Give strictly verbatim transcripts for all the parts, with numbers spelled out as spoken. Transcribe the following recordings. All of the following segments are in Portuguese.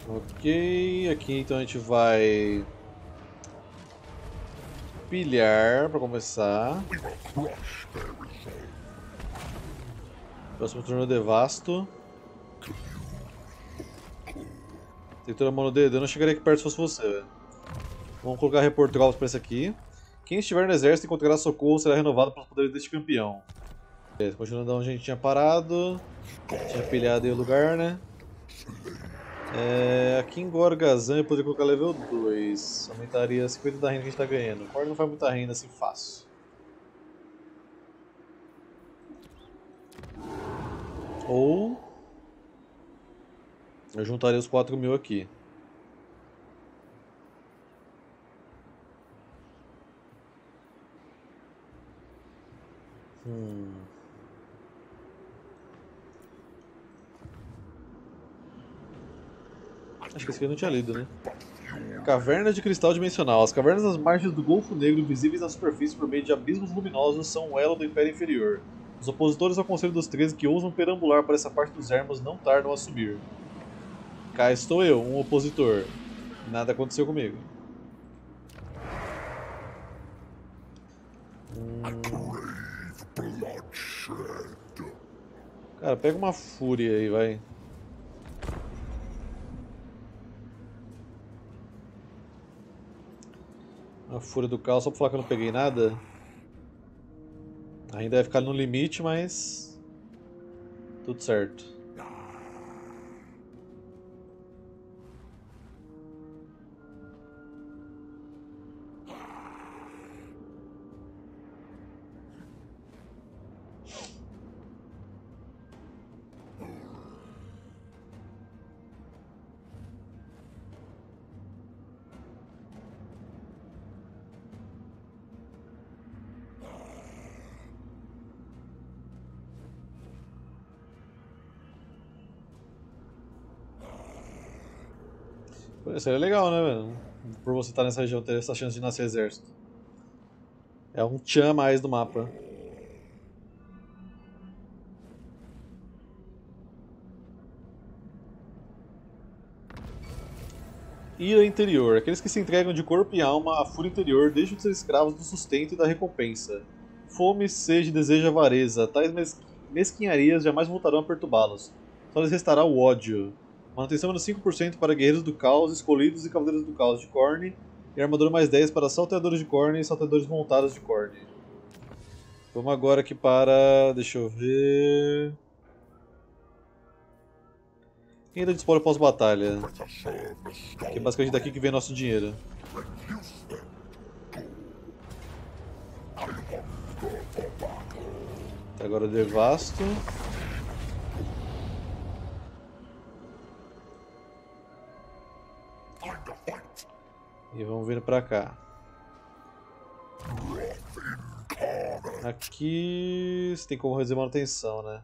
Ok, aqui então a gente vai pilhar para começar. Próximo turno eu devasto. Tem toda a mão no dedo, eu não chegaria aqui perto se fosse você, velho. Vamos colocar repor trovas pra esse aqui. Quem estiver no exército encontrará socorro será renovado pelos poderes deste campeão. Beleza, continuando onde a gente tinha parado. Tinha pilhado aí o lugar, né? É, aqui em Gorgazan eu poderia colocar level dois. Aumentaria cinquenta da renda que a gente tá ganhando. Corne não faz muita renda assim fácil. Ou eu juntaria os quatro mil aqui. Hum. Acho que esse aqui eu não tinha lido, né? Caverna de cristal dimensional. As cavernas nas margens do Golfo Negro, visíveis na superfície por meio de abismos luminosos, são um elo do Império Inferior. Os opositores ao Conselho dos Treze que ousam perambular por essa parte dos ermos não tardam a subir. Cá estou eu, um opositor. Nada aconteceu comigo. Hum... Cara, pega uma fúria aí, vai. A fúria do caos, só pra falar que eu não peguei nada. Ainda vai ficar no limite, mas... tudo certo. Pô, seria legal, né, velho? Por você estar nessa região, ter essa chance de nascer exército. É um tchan a mais do mapa. Ira interior. Aqueles que se entregam de corpo e alma à fúria interior deixam de ser escravos do sustento e da recompensa. Fome, sede, desejo, avareza. Tais mes- mesquinharias jamais voltarão a perturbá-los. Só lhes restará o ódio. Manutenção menos cinco por cento para guerreiros do caos, escolhidos e cavaleiros do caos de Khorne. E armadura mais dez para salteadores de Khorne e salteadores montados de Khorne. Vamos agora aqui para... deixa eu ver... Renda de espólio pós-batalha. Que é basicamente daqui que vem nosso dinheiro. Agora eu devasto. E vamos vindo pra cá. Aqui você tem como reduzir manutenção, né?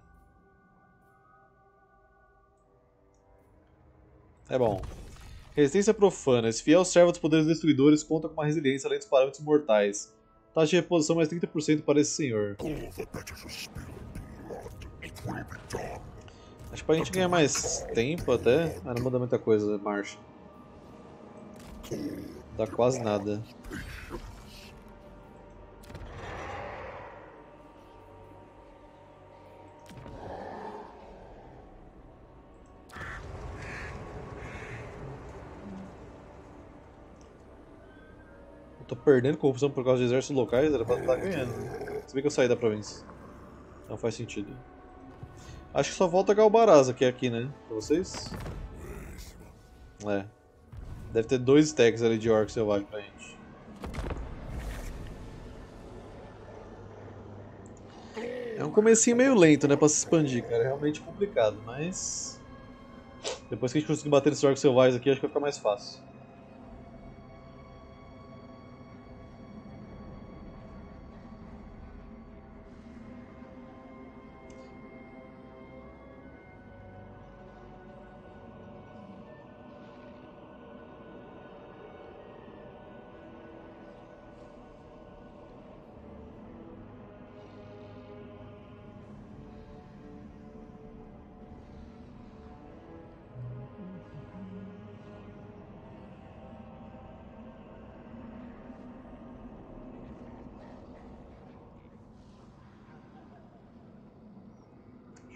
É bom. Resistência profana. Esse fiel servo dos poderes destruidores conta com uma resiliência além dos parâmetros mortais. Taxa de reposição mais trinta por cento para esse senhor. Acho que pra gente ganhar mais tempo até. Ah, não muda muita coisa, marcha. Dá quase nada. Eu tô perdendo corrupção por causa de exércitos locais, era pra estar ganhando. Se bem que eu saí da província. Não faz sentido. Acho que só volta Galbaraz que é aqui, né? Pra vocês? É. Deve ter dois stacks ali de orc selvagem pra gente. É um comecinho meio lento, né, pra se expandir, cara. É realmente complicado, mas... depois que a gente conseguir bater nesses orcs selvagens aqui, acho que vai ficar mais fácil.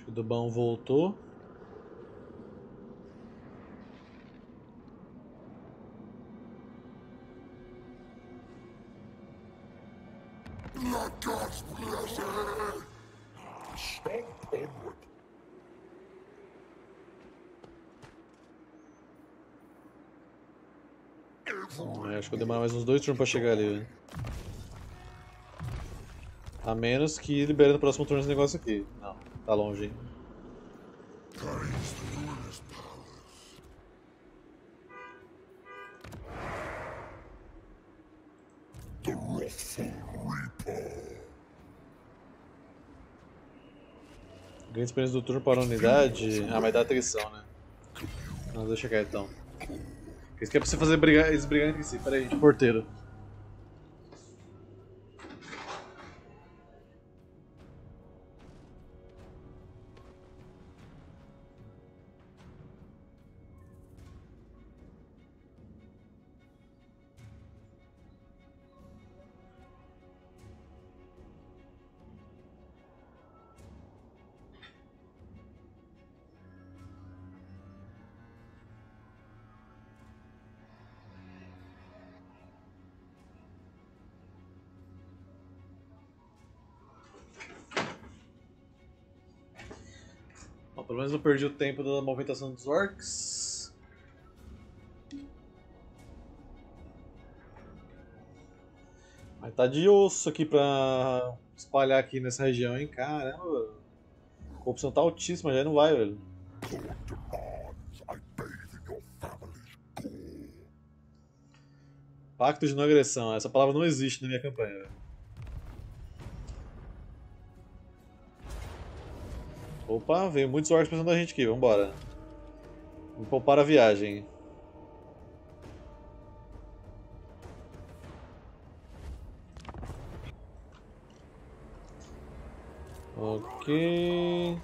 Acho que o Dubão voltou. É, acho que vou demorar mais uns dois turnos pra chegar ali. Né? A menos que libere no próximo turno esse negócio aqui. Não, tá longe, hein? Ganha experiência do turno para a unidade. Ah, mas dá atrição, né? Não, deixa cair então. Isso que é pra você fazer brigar, eles brigarem entre si. Pera aí, porteiro. Bom, pelo menos eu perdi o tempo da movimentação dos orcs. Mas tá de osso aqui pra espalhar aqui nessa região, hein? Caramba. A corrupção tá altíssima, já não vai, velho. Pacto de não agressão. Essa palavra não existe na minha campanha, velho. Opa, veio muitos orcs pensando na gente aqui, vambora. Vamos poupar a viagem. Ok.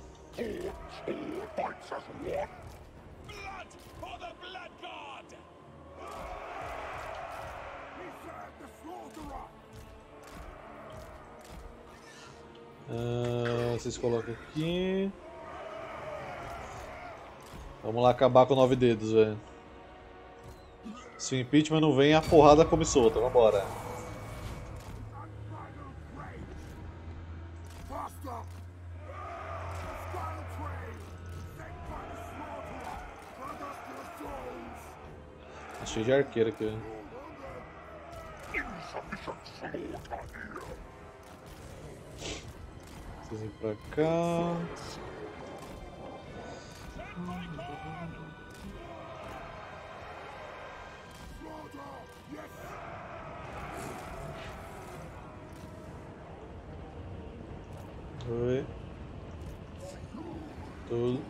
Ah, vocês colocam aqui. Vamos lá acabar com nove dedos, velho. Se o impeachment não vem, a porrada come solta. Vambora. Tá cheio de arqueiro aqui, velho. Vocês vêm pra cá. Oi. Tudo.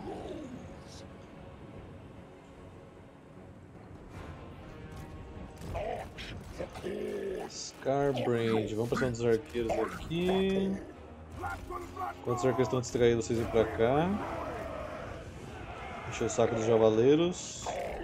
Scarbrand. Vamos pra cima dos arqueiros aqui. Enquanto os arqueiros estão distraídos, vocês vêm pra cá. Encher o saco dos javaleiros.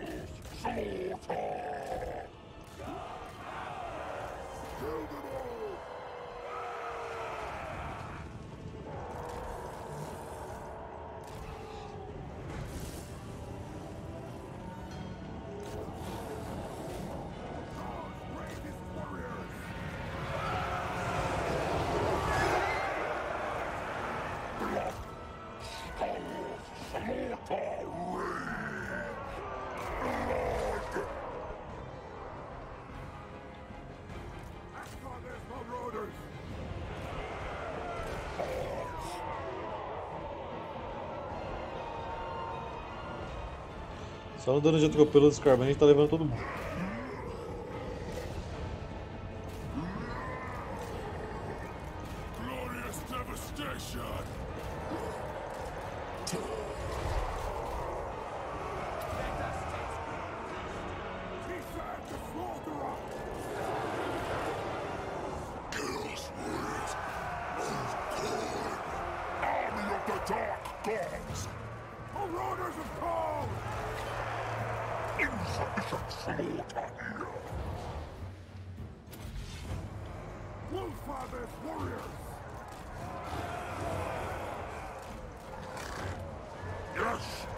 Só no dano de atropelo dos Scarbrand a gente tá levando todo mundo.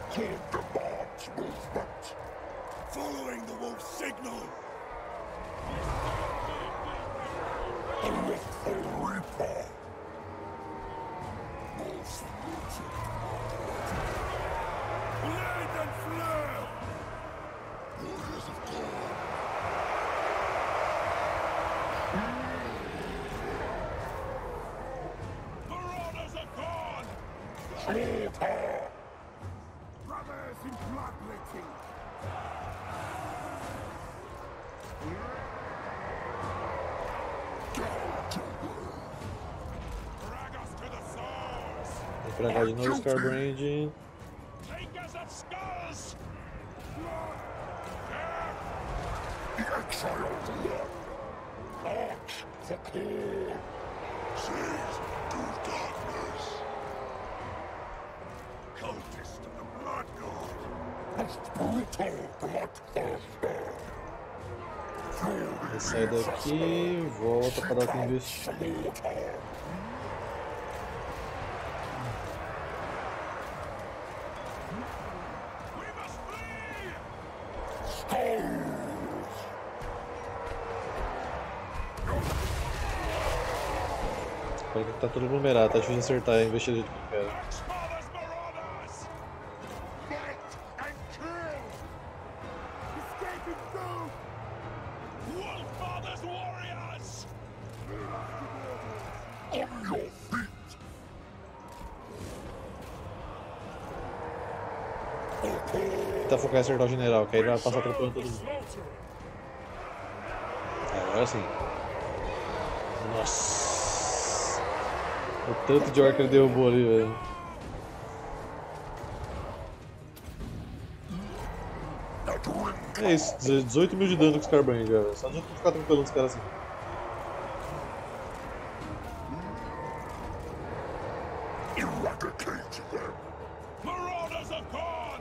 demands movement. Following the wolf signal. A wrathful reaper. Wolf's music. Blade and flare. Warriors of God. Marauders are gone. Slaughter. Brothers in bloodletting. Drag us to the swords. Vou pra cá de novo, Scarbrand. Fingers of skulls. The exiled one. March for core. Seize to darkness. Cultist of the Blood God. Most brutal bloodthirster. Ele sai daqui, volta para dar investida. Espero que tá tudo aglomerado, tá difícil de acertar a investida do jeito que eu quero. Tentar focar em acertar o general, que aí ele vai passar atropelando todo mundo. É, agora sim. Nossa. O tanto de orc que ele derrubou ali, velho. É isso, dezoito mil de dano com os Scarbrand já, só de ficar atropelando os caras assim. Eradicate them. Marauders are gone.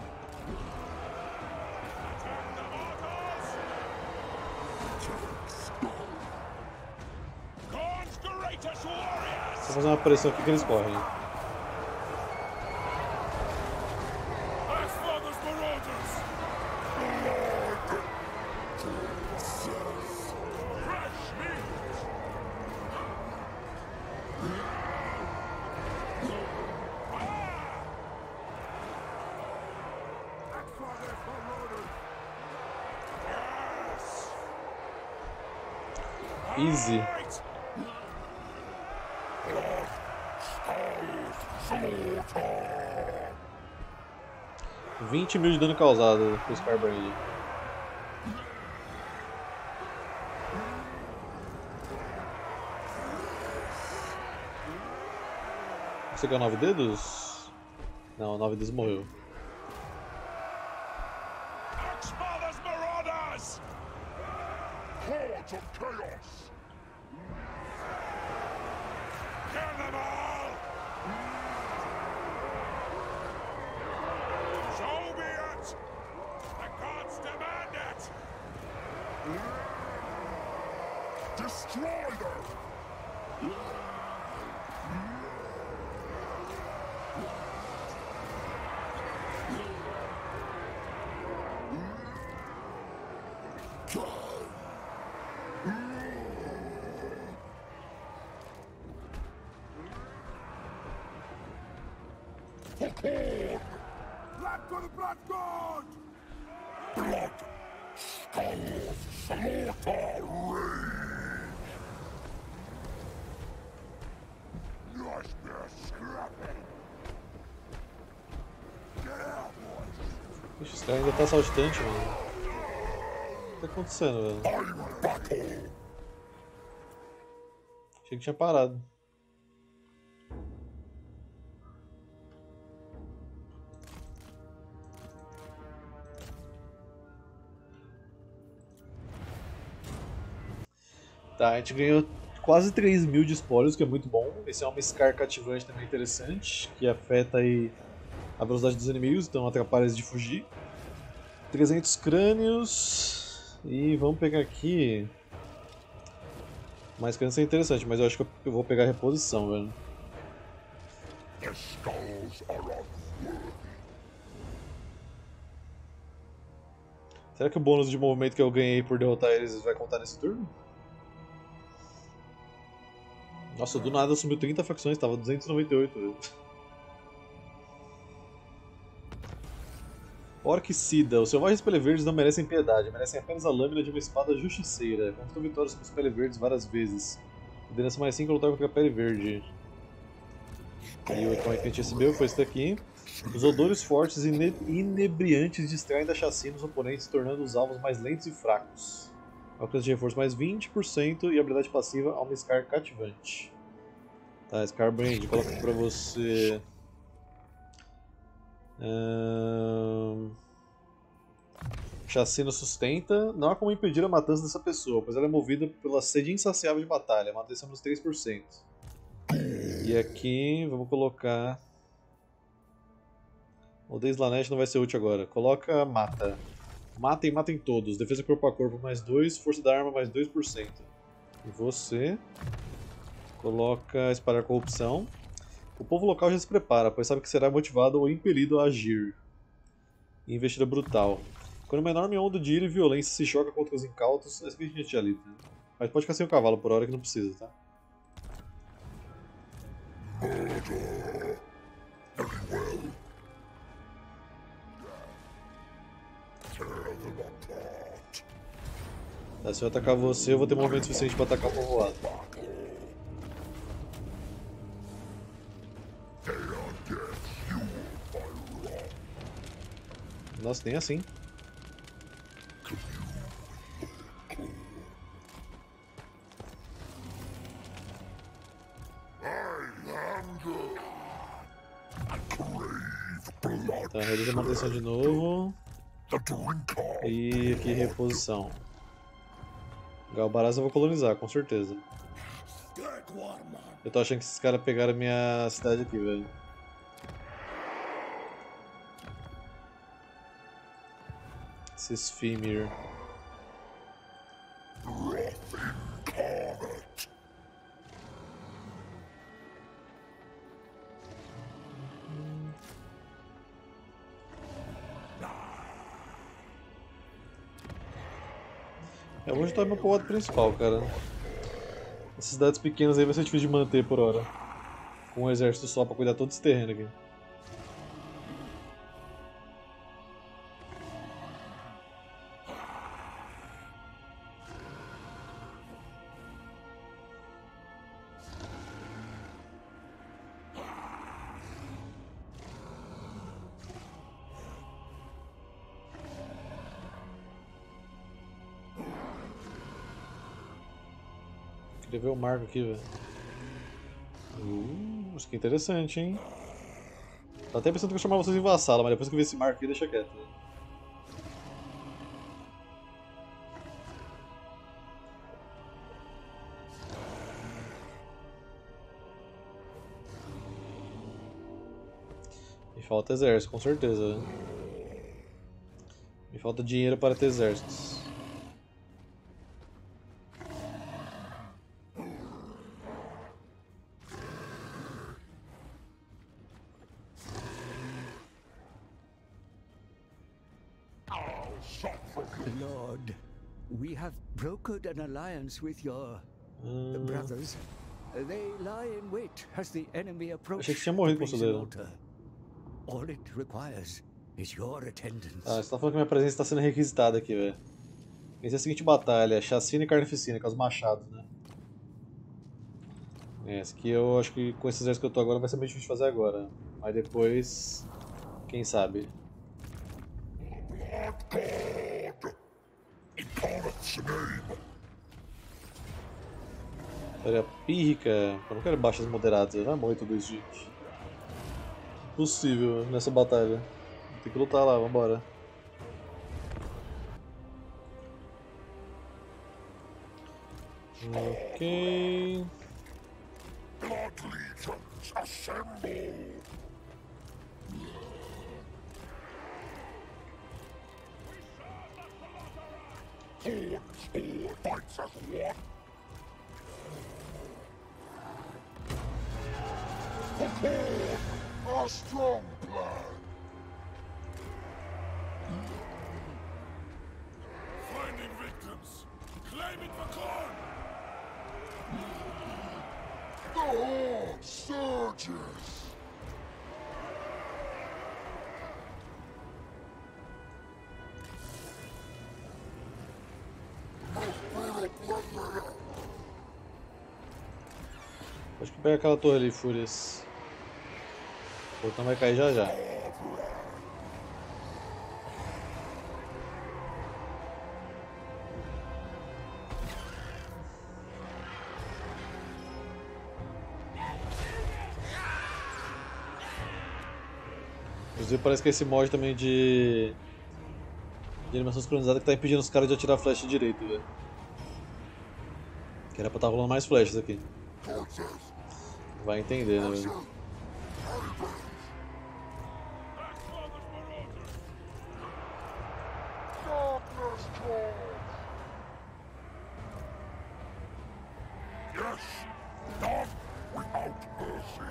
Attack the mortals. Khorne's greatest warriors. Vou fazer uma pressão aqui que eles correm. Axfather's marauders. Blood. Fresh meat. Easy. vinte mil de dano causado com o Scarbrand. Você ganhou nove dedos? Não, nove dedos morreu. Axfather's marauders. Hordes of chaos. Kill them all. So be it. The gods demand it. Destroy them. For Khorne! Blood to the Blood God! Blood, skulls, slaughter, rage! Nightmare scrapping! Get out, boys! Ixi, esse cara ainda tá saltitante, mano. O que tá acontecendo, velho? I'm battle! Achei que tinha parado. Tá, a gente ganhou quase três mil de espólios, que é muito bom. Esse é uma Scar cativante também interessante, que afeta aí a velocidade dos inimigos, então atrapalha eles de fugir. trezentos crânios. E vamos pegar aqui... Mais crânios é interessante, mas eu acho que eu vou pegar a reposição, velho. The skulls are unworthy. Será que o bônus de movimento que eu ganhei por derrotar eles vai contar nesse turno? Nossa, do nada sumiu trinta facções, tava duzentos e noventa e oito. Velho. Orquicida. Os selvagens pele-verdes não merecem piedade, merecem apenas a lâmina de uma espada justiceira. Conquistou vitórias com os pele-verdes várias vezes. Liderança mais cinco lutar contra a pele verde. E o equipamento que a gente recebeu foi esse daqui. Os odores fortes e ine inebriantes distraem da chacina os oponentes, tornando os alvos mais lentos e fracos. Alcance de reforço mais vinte por cento e habilidade passiva a uma Scar cativante. Tá, Scarbrand, coloca aqui pra você. Hum... Chacina sustenta. Não há como impedir a matança dessa pessoa, pois ela é movida pela sede insaciável de batalha. Manutenção dos três por cento. E aqui, vamos colocar. O Deslanesh não vai ser útil agora. Coloca mata. Matem, matem todos. Defesa corpo a corpo mais dois, força da arma mais dois por cento. E você coloca espalhar corrupção. O povo local já se prepara, pois sabe que será motivado ou impelido a agir. E investida brutal. Quando uma enorme onda de ira e violência se choca contra os incautos, é isso que a gente tinha ali. Né? Mas pode ficar sem o cavalo por hora que não precisa, tá? Tá, se eu atacar você, eu vou ter movimento suficiente para atacar o povoado. Nossa, nem assim. Tá, realiza a manutenção de novo. E aqui reposição. Galbaraz eu vou colonizar, com certeza. Eu tô achando que esses caras pegaram a minha cidade aqui, velho. Esses Fimir. Eu vou juntar meu povoado principal, cara. Essas cidades pequenas aí vai ser difícil de manter por hora. Com um exército só pra cuidar todo esse terreno aqui. Queria ver o marco aqui, velho. Uh, isso que é interessante, hein? Tá até pensando que eu chamar vocês em vassalo, mas depois que eu ver esse marco aqui, deixa quieto. Véio. Me falta exército, com certeza. Né? Me falta dinheiro para ter exércitos. Lord, we have brokered an alliance with your Hum... brothers. They lie in wait as the enemy approaches. Achei que tinha morrido, conselheiro. All it requires is your attendance. Ah, você tá falando que minha presença está sendo requisitada aqui, velho. Essa é a seguinte batalha: chacina e carnificina, com os machados, né? É, esse aqui eu acho que com esse exército que eu tô agora vai ser meio difícil de fazer agora. Mas depois, quem sabe? Vitória pírrica. Eu não quero baixas moderadas, vai morrer tudo isso, gente. Impossível nessa batalha. Tem que lutar lá, vambora. Ok. Blood legions assemble! Horde, Horde fights as one! The Horde, a strong plan! aiming for corn! The horde surges! Acho que pega aquela torre ali, Fúrias. O portão vai cair já já. Inclusive parece que esse mod também de, de animação sincronizada que tá impedindo os caras de atirar flecha direito, velho. Que era pra estar rolando mais flechas aqui. Vai entender, né, velho? Yes, not without mercy.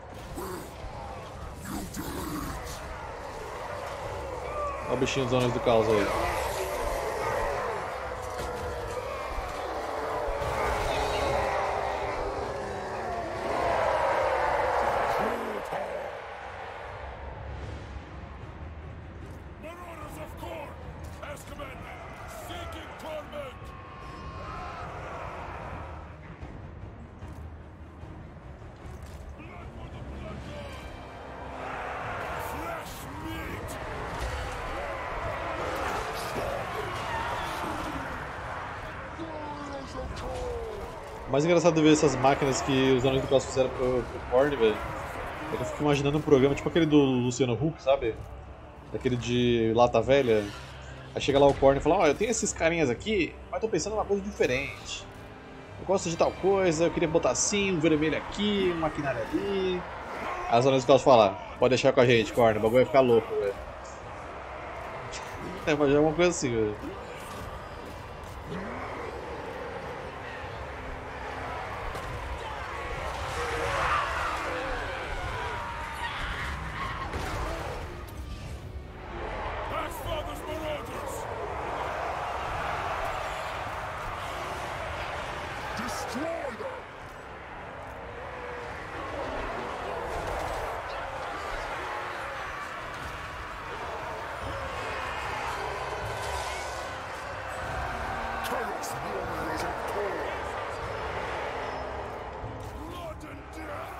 You did it. Olha o bichinho dos Anões do Caos aí. Marauders of Khorne, as commanded, seeking torment. Blood for the Blood God. Fresh meat. Warriors of Khorne. O mais engraçado de ver essas máquinas que os Anões do Caos fizeram pro, pro Khorne, velho, é que eu fico imaginando um programa tipo aquele do Luciano Huck, sabe? Daquele de Lata Velha. Aí chega lá o Khorne e fala: ó, eu tenho esses carinhas aqui, mas tô pensando em uma coisa diferente. Eu gosto de tal coisa, eu queria botar assim, um vermelho aqui, um maquinário ali. Aí os Anões do Caos falam: pode deixar com a gente, Khorne, o bagulho vai ficar louco, velho. É, mas já é uma coisa assim, velho. Axfather's Marauders. Destroy them. Chaos Warriors of Khorne. Blood and death.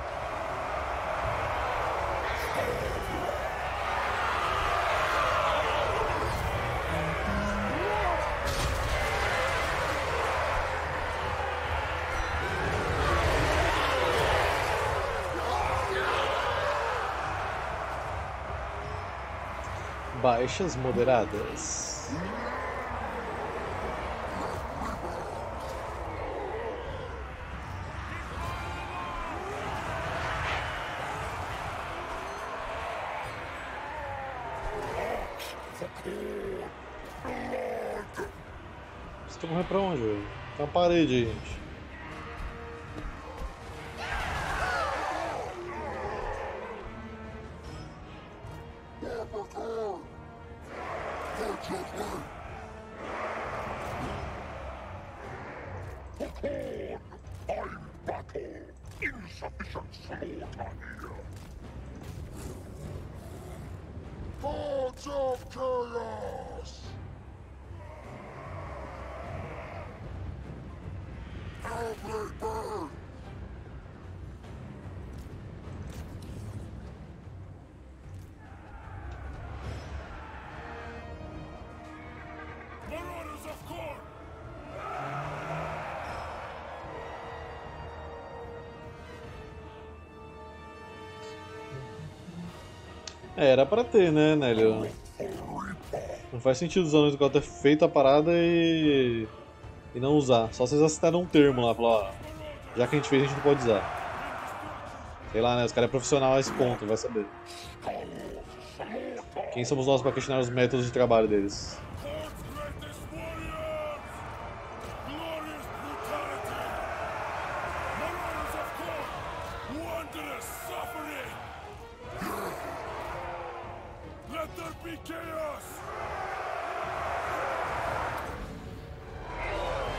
Baixas moderadas. Você tá correndo pra onde, velho? Tem uma parede aí, gente. I'm battle. Insufficient slaughter here. Hordes of chaos. Hellblade burn. Marauders of Khorne. É, era pra ter, né, Nélio? Não faz sentido os Anões do Caos ter feito a parada e. e não usar. Só se eles assinaram um termo lá, falar, ó, já que a gente fez, a gente não pode usar. Sei lá, né? Os caras é profissional a esse ponto, vai saber. Quem somos nós pra questionar os métodos de trabalho deles? Khorne's greatest warriors. Glorious brutality. Marauders of Khorne. Wondrous suffering. Let there be chaos.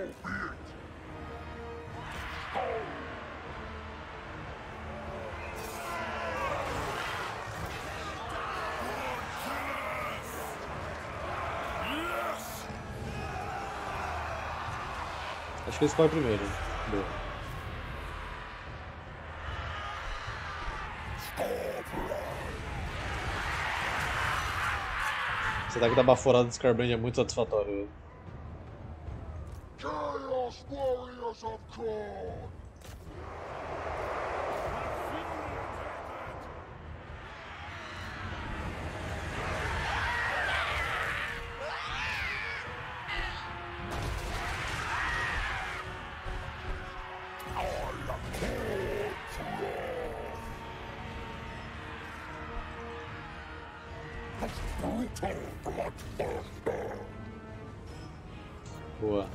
Acho que ele escolhe primeiro. Boa. Esse ataque da baforada do Scarbrand é muito satisfatório. Chaos Warriors of Khorne! Boa.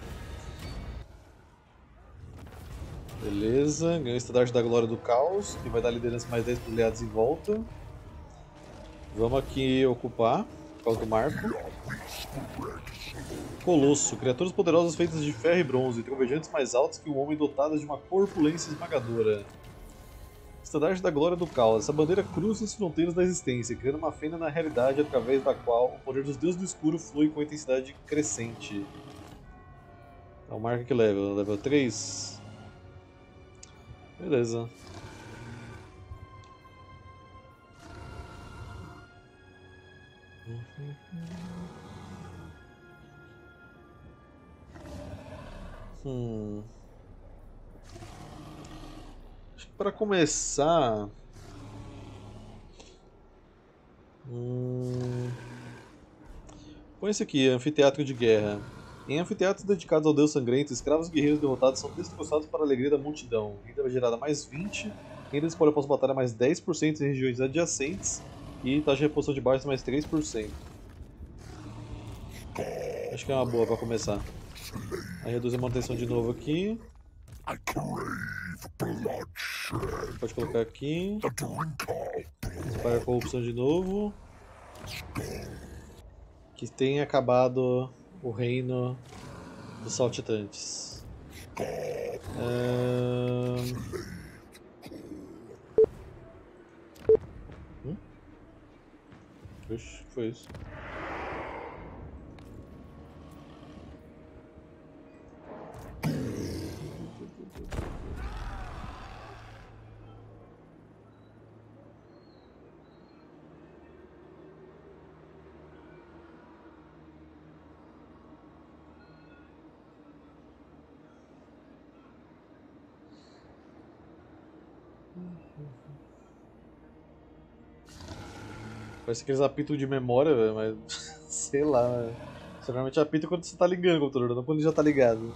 Beleza, ganhou o Estandarte da Glória do Caos, que vai dar liderança mais dez para os aliados em volta. Vamos aqui ocupar, por causa do marco. Colosso, criaturas poderosas feitas de ferro e bronze, trovejantes mais altos que um homem dotadas de uma corpulência esmagadora. Estandarte da Glória do Caos. Essa bandeira cruza as fronteiras da existência, criando uma fenda na realidade através da qual o poder dos deuses do escuro flui com intensidade crescente. Então marca que level, level três. Beleza. Hum. Acho que para começar. Hum. Põe esse aqui, Anfiteatro de Guerra. Em anfiteatros dedicados ao Deus Sangrento, escravos e guerreiros derrotados são destroçados para a alegria da multidão. Renda gerada mais vinte, renda de spoiler pós-batalha mais dez por cento em regiões adjacentes e taxa de reposição de baixas mais três por cento. Acho que é uma boa para começar. Aí reduz a manutenção de novo aqui. Pode colocar aqui. Paga a corrupção de novo. Que tenha acabado o reino dos saltitantes. Um... Hum? Oxe, foi isso? Parece que eles apitam de memória, véio, mas sei lá. Véio. Você normalmente apita quando você tá ligando o computador, não quando ele já tá ligado.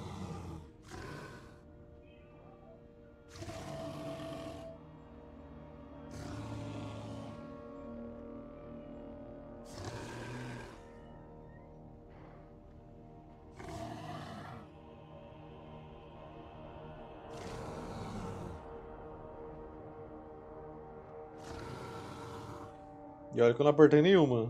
E olha que eu não apertei nenhuma.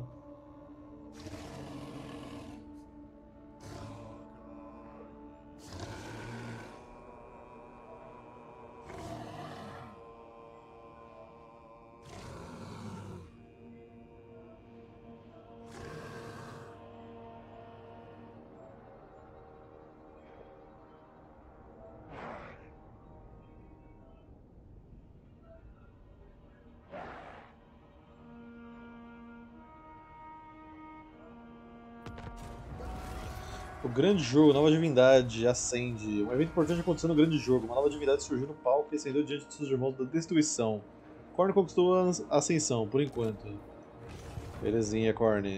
O grande jogo, nova divindade, acende. Um evento importante aconteceu no grande jogo. Uma nova divindade surgiu no palco e acendeu diante de seus irmãos da destruição. Khorne conquistou a ascensão, por enquanto. Belezinha, Khorne.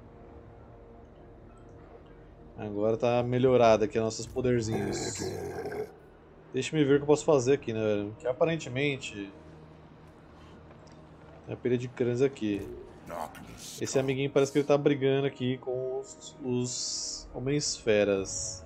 Agora tá melhorada aqui nossos poderzinhos. Deixa-me ver o que eu posso fazer aqui, né, velho? Que aparentemente... Tem a pilha de crânios aqui. Esse amiguinho parece que ele tá brigando aqui com os... os... Homens feras.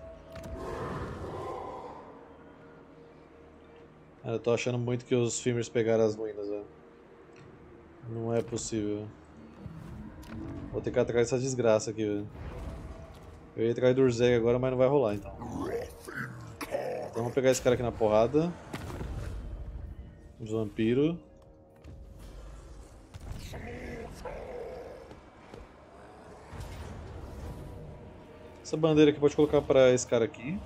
Ah, eu tô achando muito que os Fimers pegaram as ruínas, velho. Não é possível. Vou ter que ir atrás dessa desgraça aqui, velho. Eu ia atrás do Urzeg agora, mas não vai rolar então. Então vamos pegar esse cara aqui na porrada. Os vampiros. Essa bandeira aqui pode colocar para esse cara aqui.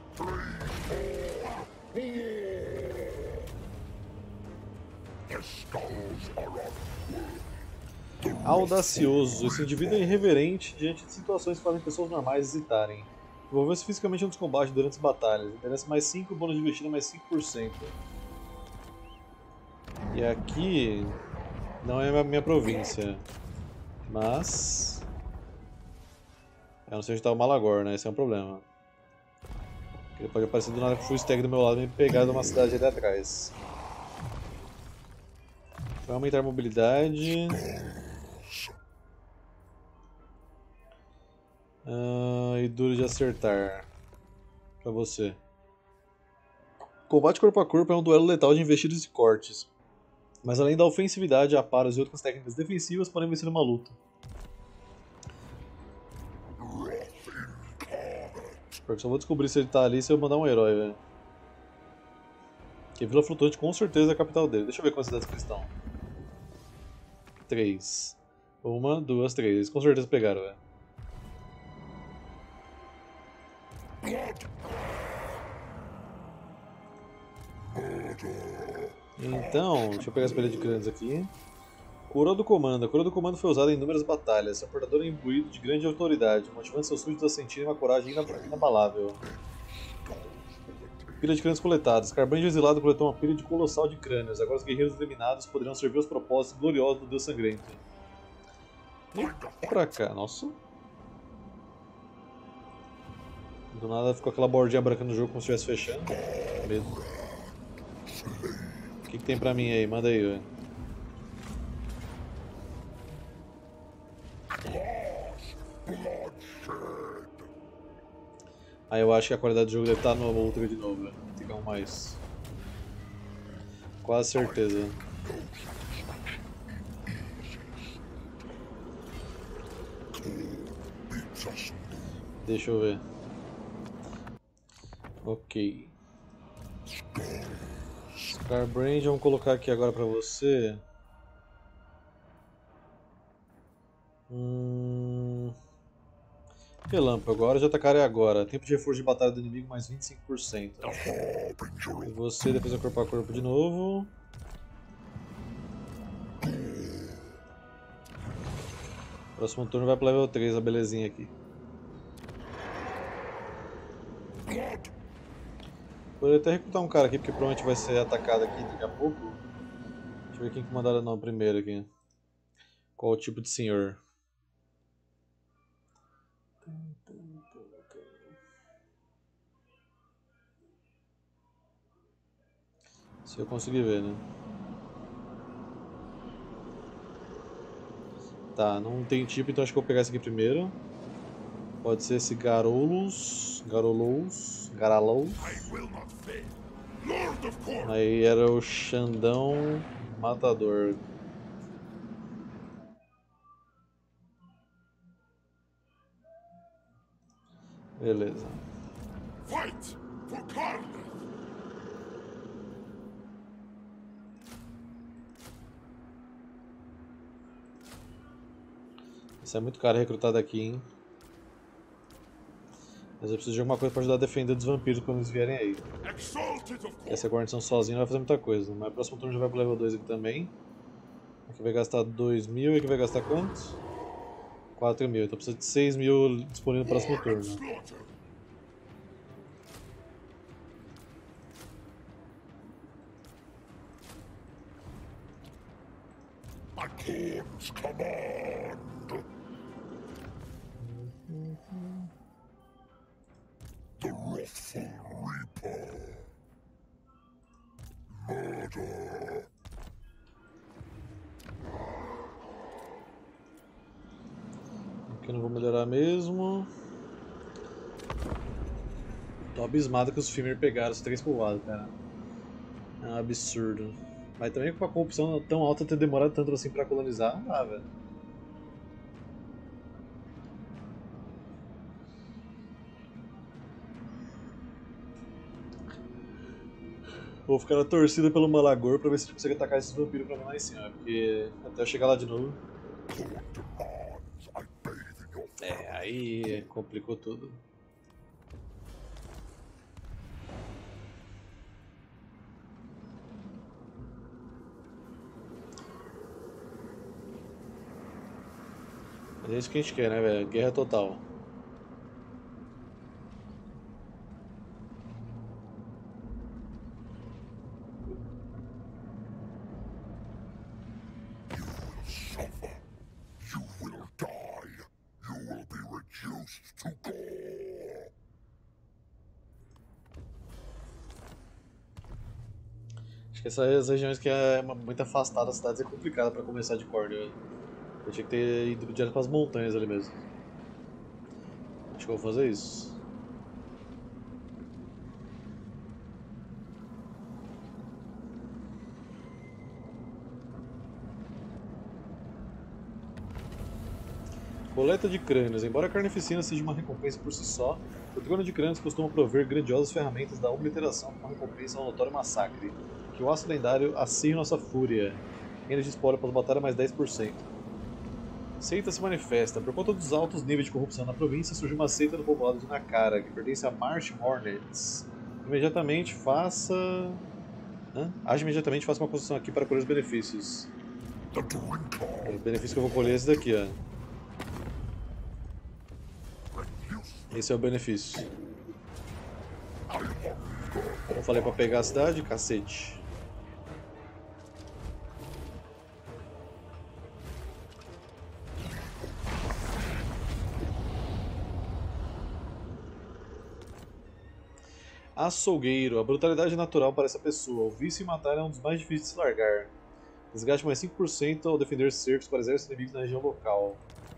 Audacioso. Esse indivíduo é irreverente diante de situações que fazem pessoas normais hesitarem. Envolveu-se fisicamente nos combates durante as batalhas. Interessa mais cinco, bônus de investida mais cinco por cento. E aqui não é a minha província. Mas... eu não sei onde está o Malagor, né? Esse é um problema. Ele pode aparecer do nada com o full stack do meu lado e me pegar de uma cidade ali atrás. Vai aumentar a mobilidade. Ah, e duro de acertar. Pra você. Combate corpo a corpo é um duelo letal de investidas e cortes. Mas além da ofensividade, aparos e outras técnicas defensivas podem vencer uma luta. Eu só vou descobrir se ele tá ali se eu mandar um herói, velho. Que Vila Flutuante com certeza é a capital dele. Deixa eu ver quantas cidades que estão. Três. Uma, duas, três. Eles com certeza pegaram, velho. Então, deixa eu pegar as pilhas de crânios aqui. Coroa do Comando. A Coroa do Comando foi usada em inúmeras batalhas. Seu portador é imbuído de grande autoridade, motivando seus súditos a sentirem uma coragem inabalável. Pilha de crânios coletados. Carbanjo exilado coletou uma pilha de colossal de crânios. Agora os guerreiros eliminados poderão servir aos propósitos gloriosos do Deus Sangrento. E pra cá, nossa. Do nada ficou aquela bordinha branca no jogo como se estivesse fechando. Medo. O que, que tem pra mim aí? Manda aí, velho. Aí eu acho que a qualidade do jogo deve estar no Ultra de novo, velho. Tem que arrumar isso. Quase certeza. Deixa eu ver. Ok. Scarbrand, vamos colocar aqui agora pra você. Hum... Relâmpago, agora já atacarei agora. Tempo de reforço de batalha do inimigo mais vinte e cinco por cento. E você, defesa corpo a corpo de novo. Próximo turno vai pro level três, a belezinha aqui. Poderia até recrutar um cara aqui, porque provavelmente vai ser atacado aqui daqui a pouco. Deixa eu ver quem que mandaram não primeiro aqui. Qual o tipo de senhor? Se eu conseguir ver, né? Tá, não tem tipo, então acho que eu vou pegar esse aqui primeiro. Pode ser esse Garolus. Garolous. Garalous. Aí era o Xandão Matador. Beleza. Fight for Carne! Isso é muito caro recrutado aqui, hein? Mas eu preciso de alguma coisa pra ajudar a defender dos vampiros quando eles vierem aí. Essa guarnição sozinha não vai fazer muita coisa. Mas o próximo turno já vai pro level dois aqui também. Aqui vai gastar dois mil e aqui vai gastar quanto? quatro mil. Então precisa de seis mil disponível no próximo turno. Acorn's command! The wrathful Reaper. Murder. Aqui eu não vou melhorar mesmo. Tô abismado que os Fimir pegaram os três povoados, cara. É um absurdo. Mas também com a corrupção tão alta ter demorado tanto assim pra colonizar, não dá, velho. Vou ficar na torcida pelo Malagor pra ver se a gente consegue atacar esses vampiros pra mim lá em cima, porque até eu chegar lá de novo. É, aí complicou tudo. Mas é isso que a gente quer, né, velho? Guerra total. Acho que essas regiões que é muito afastada das cidades é complicada pra começar de corda. Eu tinha que ter ido direto pras montanhas ali mesmo. Acho que eu vou fazer isso. Coleta de crânios. Embora a carnificina seja uma recompensa por si só, o trono de crânios costuma prover grandiosas ferramentas da obliteração como recompensa ao notório massacre. Que o aço lendário acirre nossa fúria. Reino de espólio após batalha mais dez por cento. Seita se manifesta. Por conta dos altos níveis de corrupção na província, surgiu uma seita no povoado de Nakara, que pertence a Marsh Hornets. Imediatamente faça... Hã? Age imediatamente faça uma construção aqui para colher os benefícios. O benefício que eu vou colher é esse daqui, ó. Esse é o benefício. Eu falei pra pegar a cidade, cacete. Açougueiro. A brutalidade natural para essa pessoa. O vício em matar é um dos mais difíceis de se largar. Desgaste mais cinco por cento ao defender cercos para exércitos inimigos na região local.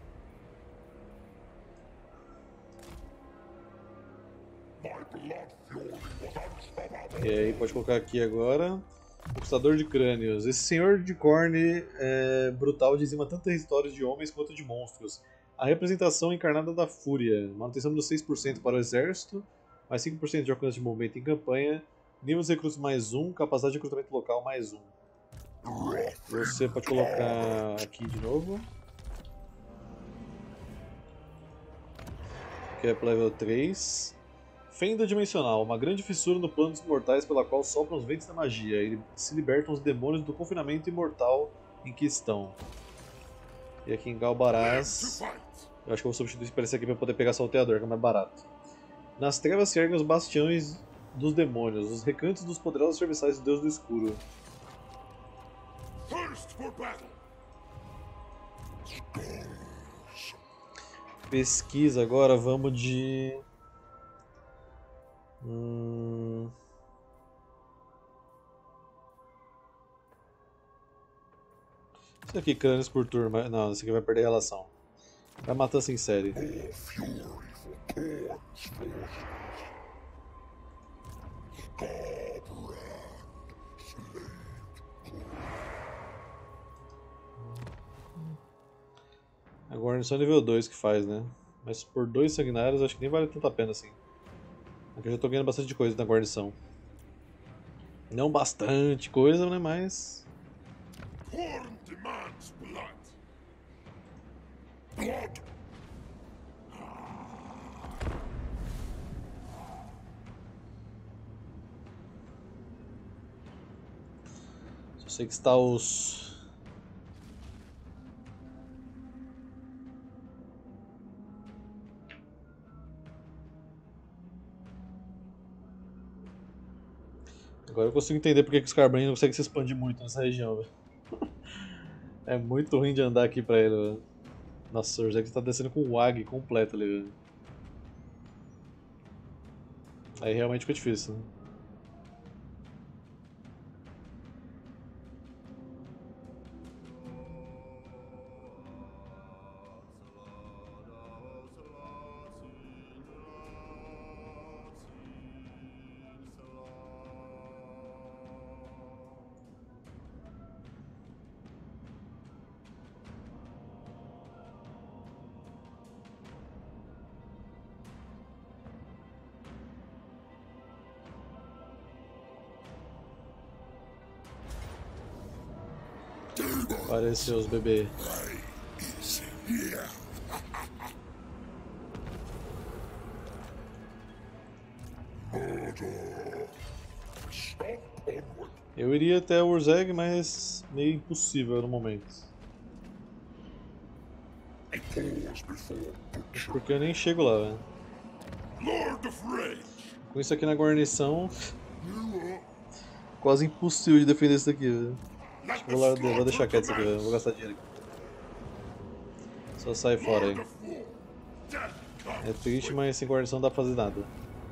E aí, pode colocar aqui agora. Conquistador de crânios. Esse senhor de Khorne é brutal, dizima tanto territórios de homens quanto de monstros. A representação encarnada da fúria. Manutenção dos seis por cento para o exército, mais cinco por cento de alcance de movimento em campanha. Níveis de recrutos mais um, capacidade de recrutamento local mais um. Você pode colocar aqui de novo. Que é para level três. Fenda dimensional, uma grande fissura no plano dos mortais pela qual sopram os ventos da magia e se libertam os demônios do confinamento imortal em que estão. E aqui em Galbaraz, eu acho que eu vou substituir isso para esse aqui para poder pegar salteador, que é mais barato. Nas trevas se erguem os bastiões dos demônios, os recantos dos poderosos serviçais do Deus do Escuro. Pesquisa agora, vamos de... Hum... Isso aqui, crânios por turma. Não, isso aqui vai perder relação. Vai matança em série. A guarnição é nível dois que faz, né? Mas por dois sanguinários acho que nem vale tanta pena assim. Aqui eu já tô ganhando bastante coisa na guarnição. Não bastante coisa, né? Mas... Só sei que está os... Agora eu consigo entender porque que os Carbrain não conseguem se expandir muito nessa região, velho. É muito ruim de andar aqui pra ele, velho. Nossa, o Zek tá descendo com o W A G completo ali, velho. Aí realmente fica difícil, né? Apareceu os bebês. Eu iria até o Urzeg, mas meio impossível no momento. Porque eu nem chego lá, velho. Com isso aqui na guarnição, quase impossível de defender isso daqui, velho. Acho que vou, lá, vou deixar quieto isso aqui, velho. Vou gastar dinheiro aqui. Só sai fora aí. É triste, mas sem guarnição não dá pra fazer nada.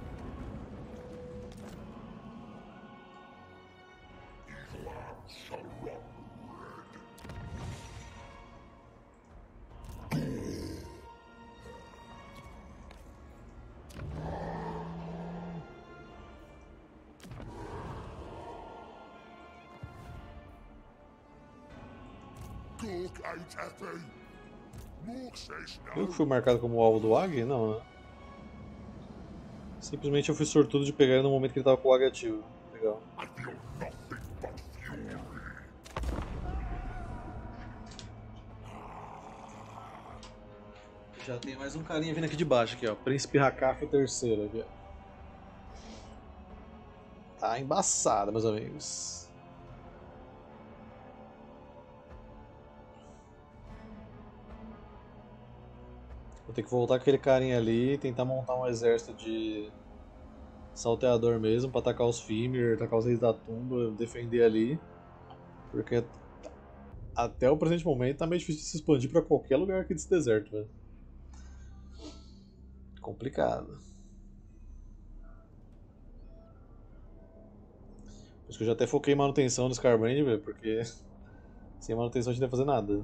Eu que fui marcado como alvo do A G? Não, né? Simplesmente eu fui sortudo de pegar ele no momento que ele tava com o A G ativo. Legal. Já tem mais um carinha vindo aqui de baixo, aqui, ó. Príncipe Hakaf, o terceiro aqui, ó. Tá embaçado, meus amigos. Vou ter que voltar com aquele carinha ali e tentar montar um exército de salteador mesmo pra atacar os Fimir, atacar os Reis da Tumba, defender ali. Porque até o presente momento tá meio difícil de se expandir pra qualquer lugar aqui desse deserto, velho. Complicado. Por isso que eu já até foquei em manutenção no Scarbrand, velho, porque sem manutenção a gente não vai fazer nada.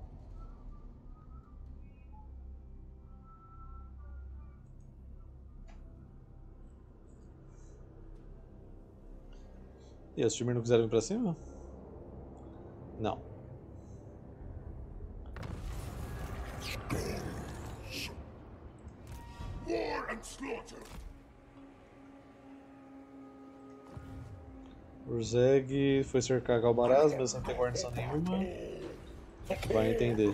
E os Fimir não quiseram vir pra cima? Não. Urzeg foi cercar Galbaraz, mesmo sem ter guarnição nenhuma. Vai entender.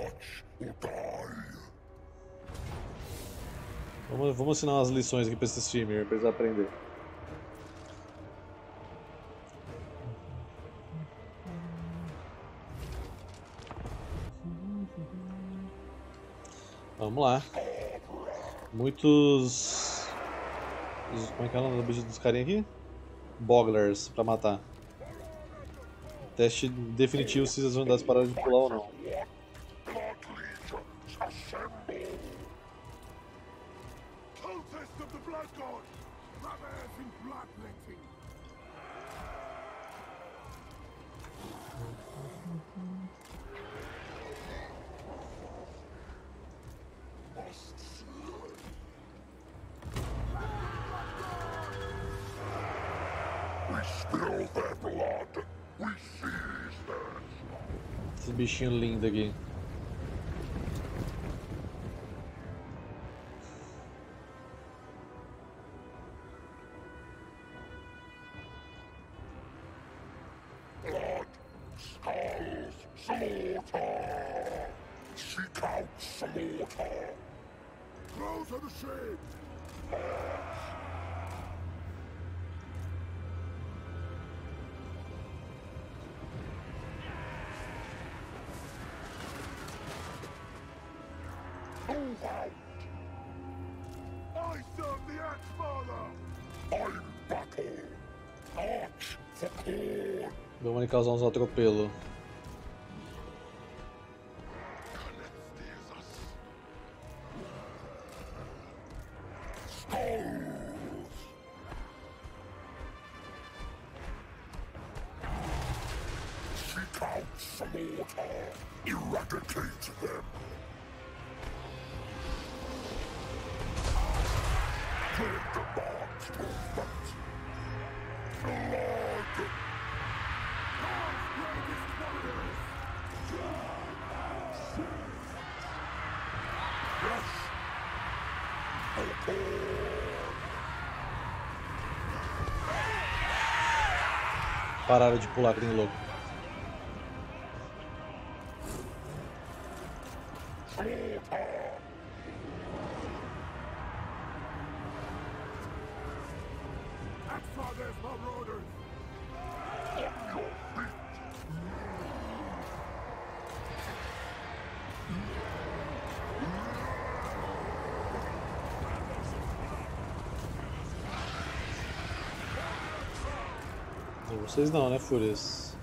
Vamos, vamos ensinar umas lições aqui pra esses Fimir, pra eles aprenderem. Vamos lá. Muitos... Como é que é o nome do bicho dos carinha aqui? Bogglers pra matar. Teste definitivo se as unidades pararam de pular ou não. Esse bichinho lindo aqui. Blood, skulls, slaughter. Seek out slaughter. Close on the shade. Move out. I serve the Axe-Father. I'm battle. Arch for corn. Vamos ali causar uns atropelos. Seek out slaughter. Eradicate them. Take the march movement. Blood. God's greatest warriors. Yes. Pararam de pular que nem louco. Axades marauders! Vocês não, né, Fúrias?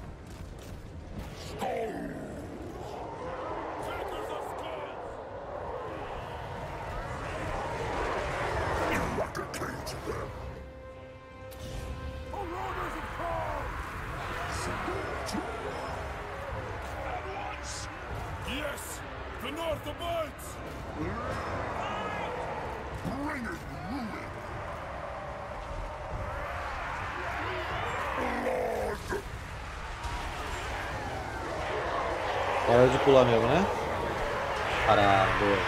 Yes! The North abides! Bring it, ruin! Hora de pular mesmo, né? Parado.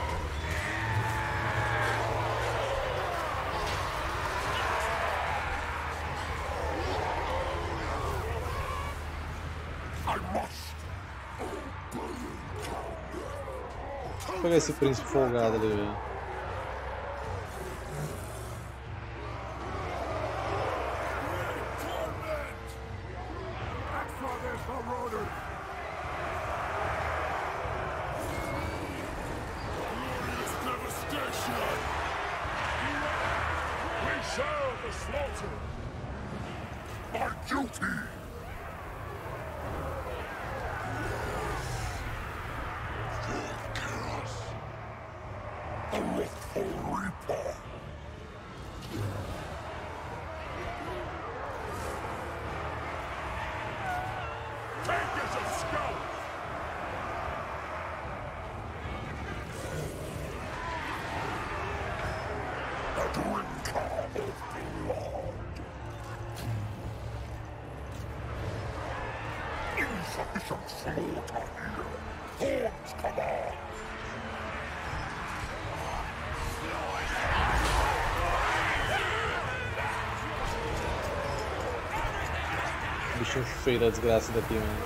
Deixa eu pegar esse príncipe folgado ali, velho. Axades marauders! Glorious devastation! We shall the slaughter! My duty! For chaos! A wrathful reaper! Take us a scout! A drinker of blood! Insufficient slaughter here! Horns come on! Bichinho feio da desgraça daqui, mano.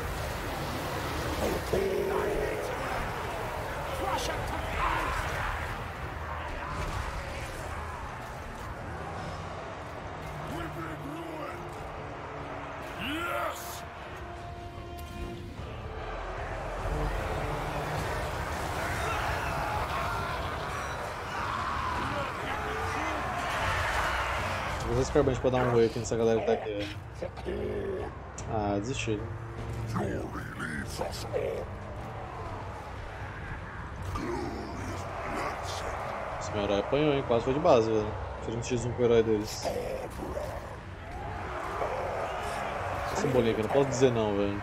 Yes! Vou usar esse carbante pra dar um wake nessa galera que tá aqui. Ah, desisti. Fury leads us all. Glorious bloodshed. Esse meu herói apanhou, hein? Quase foi de base, velho. Fiz um xis um com o herói deles. Esse bolinho aqui, não posso dizer não, velho.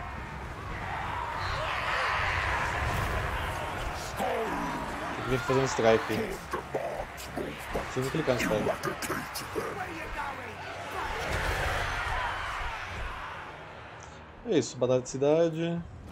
Eu queria fazer um strike. Preciso clicar no strike. É isso, batalha de cidade.